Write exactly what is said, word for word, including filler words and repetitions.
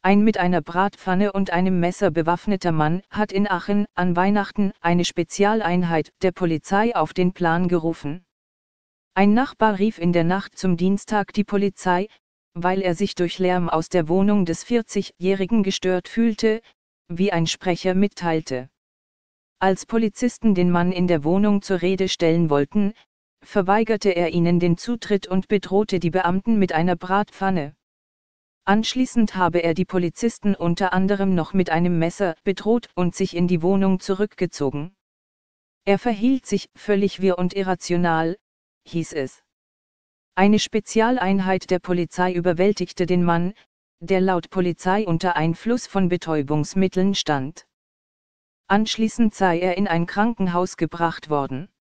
Ein mit einer Bratpfanne und einem Messer bewaffneter Mann hat in Aachen an Weihnachten eine Spezialeinheit der Polizei auf den Plan gerufen. Ein Nachbar rief in der Nacht zum Dienstag die Polizei, weil er sich durch Lärm aus der Wohnung des vierzigjährigen gestört fühlte, wie ein Sprecher mitteilte. Als Polizisten den Mann in der Wohnung zur Rede stellen wollten, verweigerte er ihnen den Zutritt und bedrohte die Beamten mit einer Bratpfanne. Anschließend habe er die Polizisten unter anderem noch mit einem Messer bedroht und sich in die Wohnung zurückgezogen. Er verhielt sich völlig wirr und irrational, hieß es. Eine Spezialeinheit der Polizei überwältigte den Mann, der laut Polizei unter Einfluss von Betäubungsmitteln stand. Anschließend sei er in ein Krankenhaus gebracht worden.